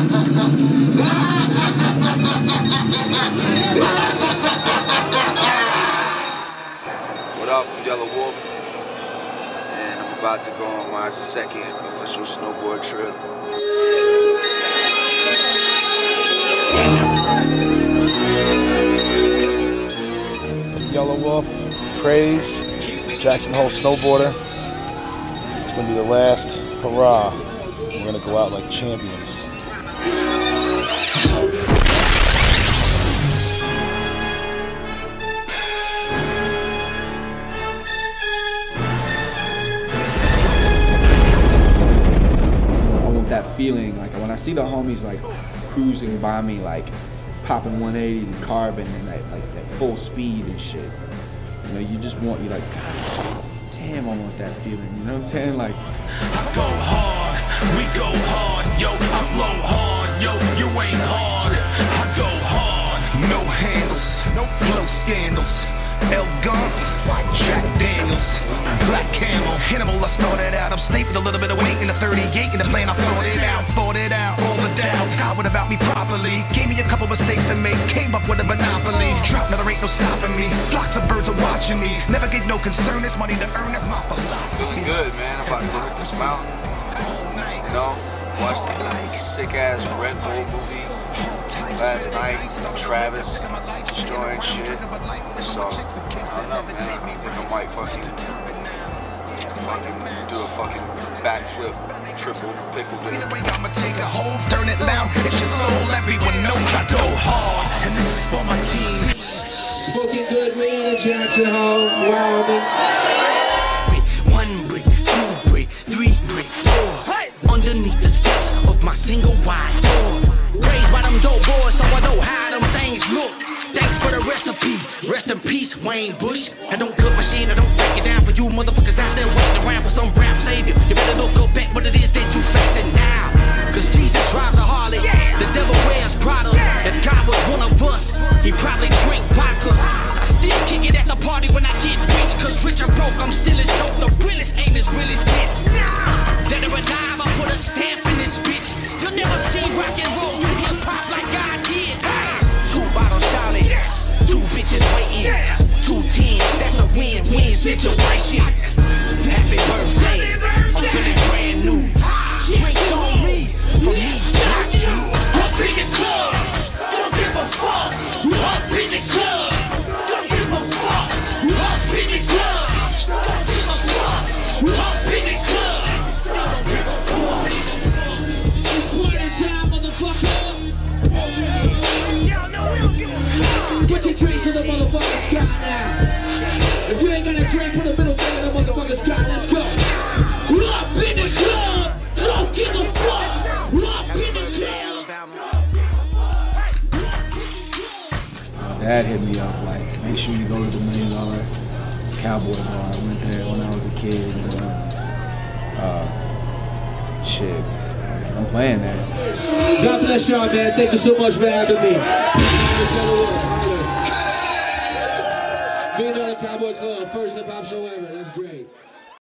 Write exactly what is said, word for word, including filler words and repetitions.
What up, Yelawolf? And I'm about to go on my second official snowboard trip. Yelawolf, Craze, Jackson Hole Snowboarder. It's gonna be the last hurrah. We're gonna go out like champions. That feeling, like when I see the homies like cruising by me, like popping one eighties and carbon and that, like that full speed and shit. You know, you just want, you like, God damn, I want that feeling. You know what I'm saying? Like, I go hard, we go hard, yo. I flow hard, yo. You ain't hard. I go hard, no handles, no flow scandals. El Gant, Jack Daniels, Black Camel, Hannibal. I started out upstate with a little bit of weight in the thirty-eight in the plane. I thought it out, thought it out, all the doubt. How it about me properly? Gave me a couple mistakes to make, came up with a monopoly. Drop, now there ain't no stopping me. Flocks of birds are watching me. Never get no concern. It's money to earn. That's my philosophy. Good, man. I'm about to go hit this mountain. You know, watch the sick ass Red Bull movie last night. Travis destroying shit. So I don't know, man. I think I might fucking, fucking do a fucking backflip, triple pickle dip. Either way, I'ma take a hold, turn it loud. It's your soul, everyone knows I go hard, and this is for my team. Smoking good weed in Jackson Hole, Wyoming. One brick, two brick, three brick, four. Underneath the steps of my single wide door. Raised by them dope boys, so I know how them things look. Thanks for the recipe. Rest in peace, Wayne Bush. I don't cook machine, I don't break it down for you motherfuckers out there waiting around for some rap savior. You better look up at what it is that you facing now. Cause Jesus drives a Harley, the devil wears Prada. If God was one of us, he'd probably drink vodka. I still kick it at the party when I get rich. Cause rich or broke, I'm still as dope. The realest ain't as real as this. Dead or alive, I put a stamp in this bitch. You'll never see rock and roll, you hip hop like I did. Two bottles Charlie, two bitches waiting, two tens, that's a win-win situation. Happy birthday, I'm feeling brand new. Drinks on me, for me, not you. Up in the club, don't give a fuck. Up in the club, don't give a fuck. Up in the club, don't give a fuck. Up in the club, still don't give a fuck. It's party time, motherfucker. Y'all know we don't give a fuck. Put your drinks in the motherfucking sky now. If you ain't gonna drink, put a middle finger in the motherfucking sky. Let's go. Up in the club, don't give a fuck. Up in the club. Dad hit me up like, make sure you go to the million dollar Cowboy bar. I went there when I was a kid. And, uh, uh, shit, I'm playing there. God bless y'all, man. Thank you so much for having me. Million Dollar Cowboy Club, first hip hop show ever. That's great.